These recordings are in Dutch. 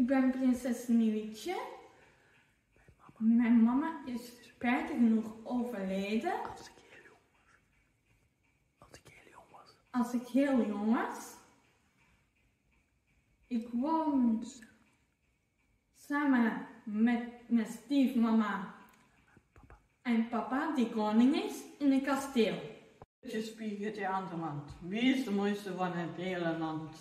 Ik ben prinses Sneeuwwitje. Mijn mama is spijtig genoeg overleden. Als ik heel jong was. Ik woon samen met mijn stiefmama en papa, die koning is, in een kasteel. Je spiegelt aan de wand. Wie is de mooiste van het hele land?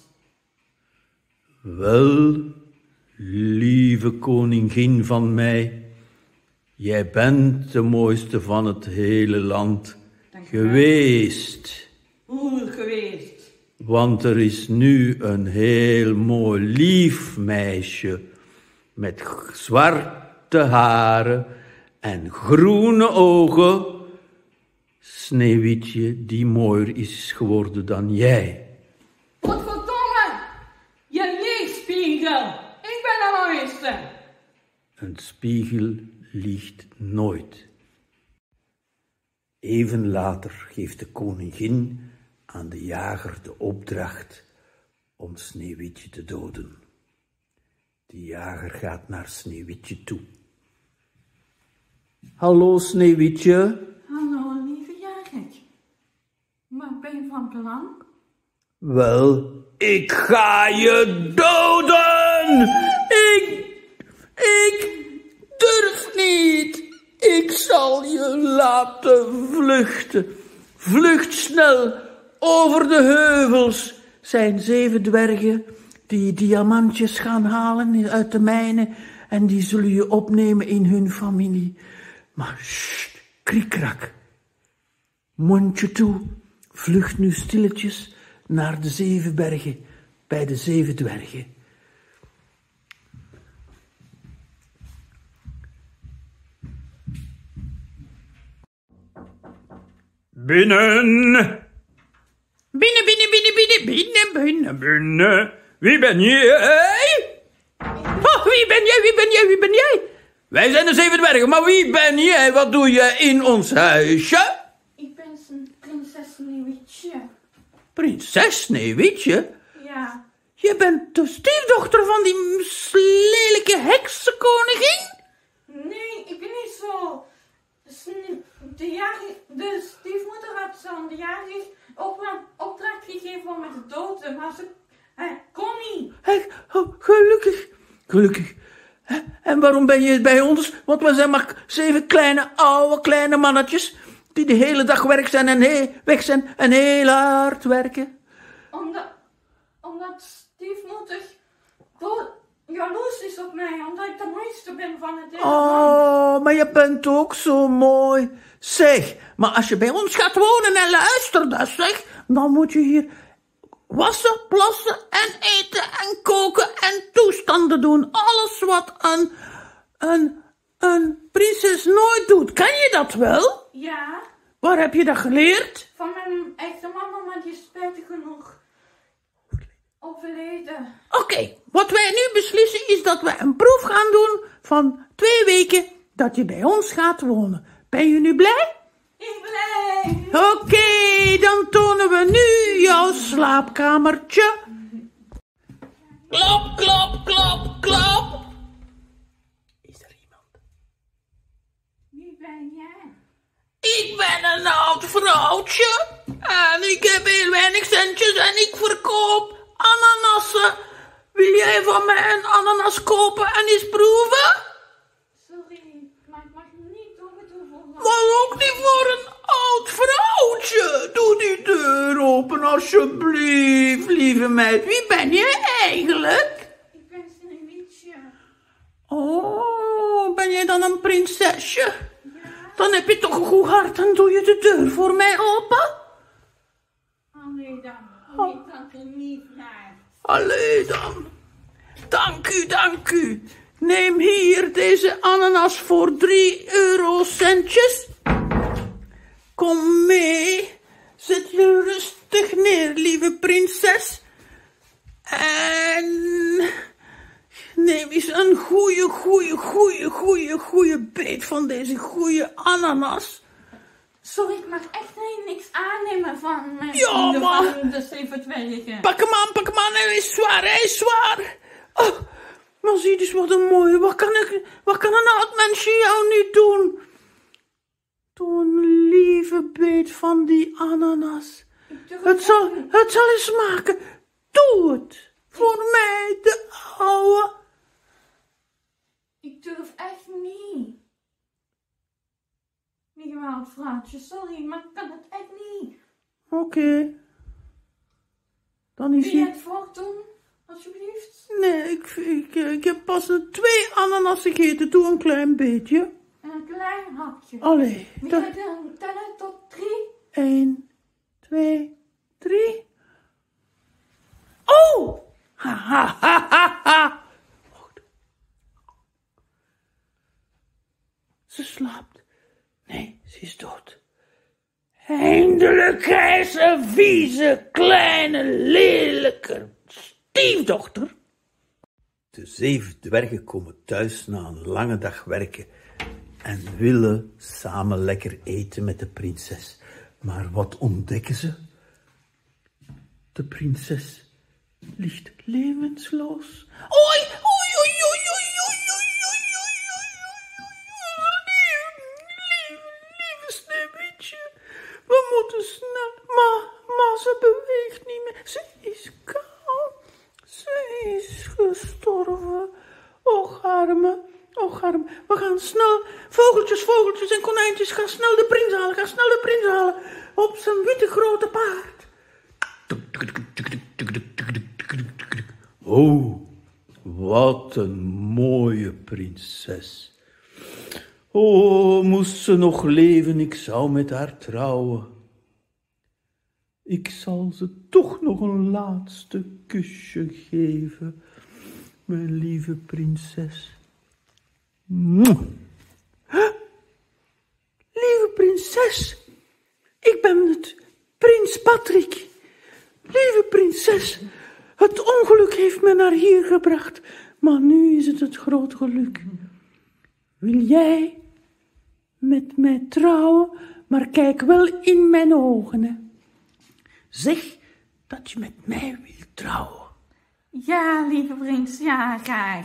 Wel, lieve koningin van mij, jij bent de mooiste van het hele land geweest. Hoe geweest? Want er is nu een heel mooi lief meisje met zwarte haren en groene ogen. Sneeuwwitje, die mooier is geworden dan jij. Godverdomme! Je lichtspiegel! Ik ben de mooiste! Een spiegel liegt nooit. Even later geeft de koningin aan de jager de opdracht om Sneeuwwitje te doden. De jager gaat naar Sneeuwwitje toe. Hallo Sneeuwwitje. Hallo, lieve jager. Wat ben je van plan? Wel, ik ga je doden! Ik durf niet! Ik zal je laten vluchten. Vlucht snel over de heuvels. Zijn 7 dwergen die diamantjes gaan halen uit de mijnen en die zullen je opnemen in hun familie. Maar sst, kriekrak. Mondje toe. Vlucht nu stilletjes naar de 7 bergen bij de 7 dwergen. Binnen! Binnen, binnen, binnen, binnen, binnen, binnen, binnen. Wie ben jij? Oh, wie ben jij, wie ben jij, wie ben jij? Wij zijn de 7 dwergen, maar wie ben jij? Wat doe je in ons huisje? Ik ben prinses Sneeuwwitje. Prinses Sneeuwwitje? Ja. Je bent de stiefdochter van die lelijke heksenkoningin? Nee, ik ben niet zo. De stiefmoeder had zo'n de jager ook wel opdracht gegeven om me te doden, maar ze kon niet. Gelukkig, gelukkig. En waarom ben je bij ons? Want we zijn maar 7 kleine mannetjes die de hele dag weg zijn en heel hard werken. Omdat stiefmoeder jaloers is op mij, omdat ik de mooiste ben van het hele land. Oh, maar je bent ook zo mooi. Zeg, maar als je bij ons gaat wonen en luister dat zeg, dan moet je hier wassen, plassen en eten en koken en toestanden doen. Alles wat een prinses nooit doet. Kan je dat wel? Ja. Waar heb je dat geleerd? Van mijn echte mama, maar die is spijtig genoeg overleden. Oké, wat wij nu beslissen is dat we een proef gaan doen van 2 weken dat je bij ons gaat wonen. Ben je nu blij? Ik blij. Oké, dan tonen we nu jouw slaapkamertje. Klop, klop, klop, klop. Is er iemand? Wie ben jij? Ik ben een oud vrouwtje en ik heb heel weinig centjes en ik verkoop ananassen. Wil jij van mij een ananas kopen en eens proeven? Sorry, maar ik mag niet doorgevoerd. Maar ook niet voor een oud vrouwtje. Doe die deur open alsjeblieft, lieve meid. Wie ben je eigenlijk? Ik ben Sneeuwwitje. Oh, ben jij dan een prinsesje? Ja. Dan heb je toch een goed hart, dan doe je de deur voor mij open. Allee dan, ik kan er niet naar. Allee dan. Dank u, dank u. Neem hier deze ananas voor 3 eurocentjes. Kom mee. Zet je rustig neer, lieve prinses. En neem eens een goeie beet van deze goeie ananas. Sorry, ik mag echt niks aannemen van mijn Ja, vrienden maar van de 7 dwergen. Pak hem aan, hij is zwaar, Oh, Maar zie dus wat een mooie. Wat kan een oud mensje jou niet doen? Doe een lieve beet van die ananas. Het zal je smaken. Doe het. Voor mij, de ouwe. Ik durf echt niet. Niet gewaald, Fraatje. Sorry, maar ik kan het echt niet. Oké. Dan is Wil je hij... het voordoen, alsjeblieft? Nee, ik heb pas 2 ananassen gegeten. Doe een klein beetje. Een klein hapje. Allee. Wil je dan tellen tot 3? 1, 2, 3. Oh! Ha, ha, ha, ha, ha. Wacht. Ze slaapt. Nee, ze is dood. Eindelijk krijgt ze een vieze, kleine, lelijke stiefdochter. De 7 dwergen komen thuis na een lange dag werken en willen samen lekker eten met de prinses. Maar wat ontdekken ze? De prinses ligt levensloos. Oei, oei, oei, oei, oei, oei, oei, oei, oei, lieve Sneeuwwitje. We moeten snel, maar ze beweegt niet meer. Ze is koud. Ze is gestorven. Och arme. We gaan snel. Vogeltjes en konijntjes. Ga snel de prins halen. Op zijn witte grote paard. Oh, wat een mooie prinses. Oh, moest ze nog leven, ik zou met haar trouwen. Ik zal ze toch nog een laatste kusje geven, mijn lieve prinses. Lieve prinses, ik ben het, prins Patrick. Lieve prinses, het ongeluk heeft me naar hier gebracht, maar nu is het groot geluk. Wil jij met mij trouwen, maar kijk wel in mijn ogen, hè. Zeg dat je met mij wilt trouwen. Ja, lieve prins, ja, graag.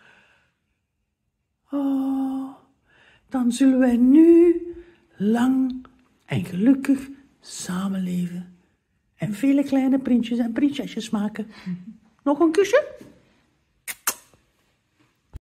Oh, dan zullen wij nu lang en gelukkig samenleven en vele kleine prinsjes en prinsesjes maken. Nog een kusje?